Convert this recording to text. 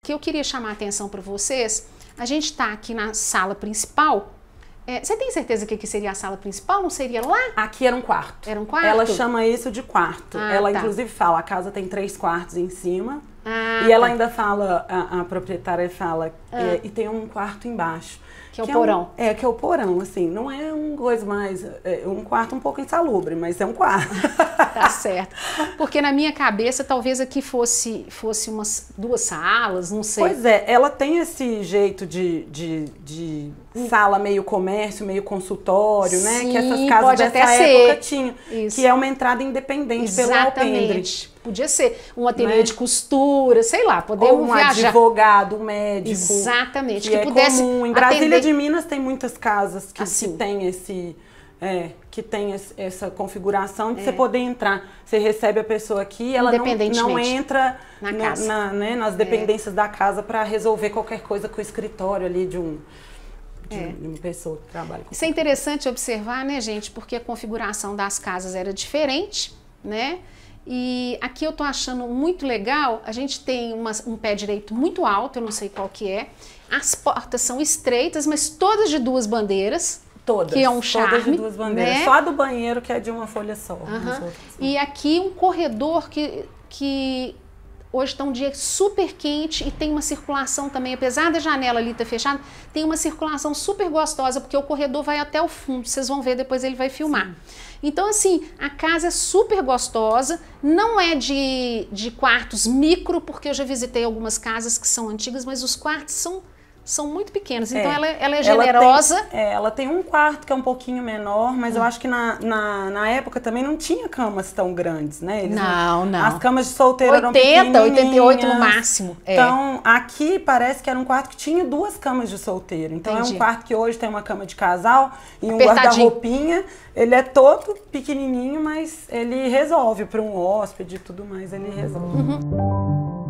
Que eu queria chamar a atenção para vocês, a gente está aqui na sala principal. Você tem certeza que aqui seria a sala principal? Não seria lá? Aqui era um quarto. Era um quarto? Ela chama isso de quarto. Ela inclusive fala, a casa tem 3 quartos em cima. E ela ainda fala, a proprietária fala, e tem um quarto embaixo. Que é o porão. Que é o porão, assim, não é um coisa mais, um quarto um pouco insalubre, mas é um quarto. Tá certo. Porque na minha cabeça, talvez aqui fosse umas 2 salas, não sei. Pois é, ela tem esse jeito de sala meio comércio, meio consultório, né? Sim, que essas casas dessa época tinham. Isso. Que é uma entrada independente pelo alpendre. Podia ser um ateliê de costura, sei lá, podemos viajar. Um advogado, um médico. Exatamente. Que pudesse comum. Em Brasília de Minas tem muitas casas que tem esse... que tem essa configuração de você poder entrar. Você recebe a pessoa aqui, ela não entra nas dependências da casa para resolver qualquer coisa com o escritório ali de uma pessoa que trabalha com isso. É interessante observar, né, gente? Porque a configuração das casas era diferente, né? E aqui eu tô achando muito legal, a gente tem um pé direito muito alto, eu não sei qual que é. As portas são estreitas, mas todas de 2 bandeiras. Todas. Que é um charme. Todas de 2 bandeiras. Né? Só a do banheiro que é de uma folha só. E aqui um corredor que hoje está um dia super quente e tem uma circulação também, apesar da janela ali estar fechada, tem uma circulação super gostosa, porque o corredor vai até o fundo, vocês vão ver, depois ele vai filmar. Sim. Então assim, a casa é super gostosa, não é de quartos micro, porque eu já visitei algumas casas que são antigas, mas os quartos são muito pequenos, então ela é generosa. Ela tem um quarto que é um pouquinho menor, mas eu acho que na época também não tinha camas tão grandes, né? Não. As camas de solteiro 80, eram 88 no máximo. Então, aqui parece que era um quarto que tinha 2 camas de solteiro. Então, é um quarto que hoje tem uma cama de casal e um guarda-roupinha. Ele é todo pequenininho, mas ele resolve para um hóspede e tudo mais, ele resolve.